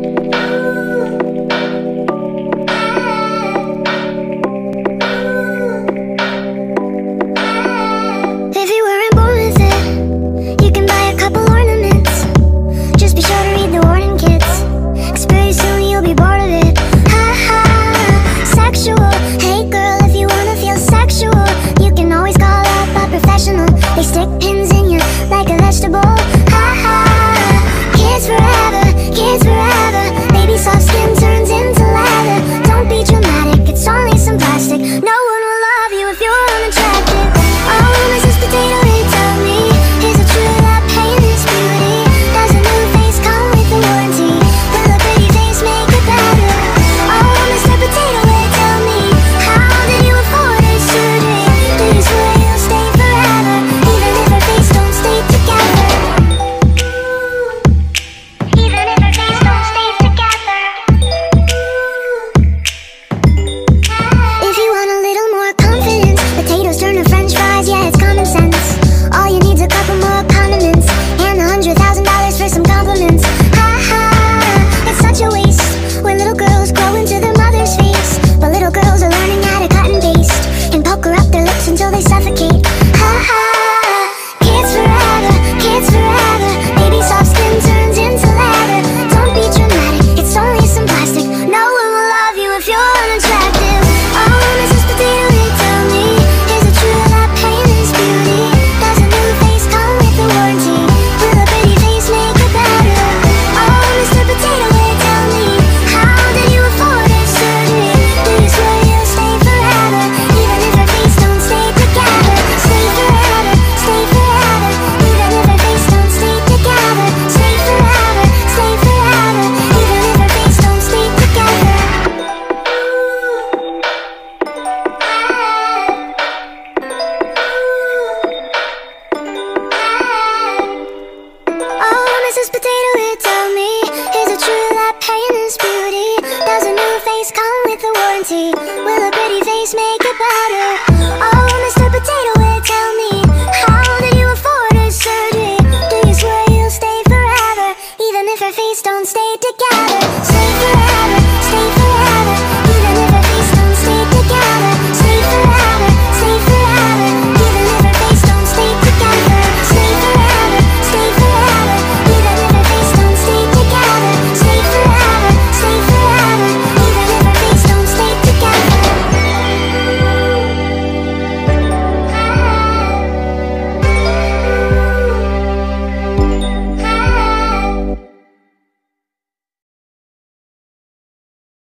warranty. Will a pretty face make it better? Oh, Mr. Potato Head, tell me, how did you afford a surgery? Do you swear you'll stay forever, even if her face don't stay together? Stay forever.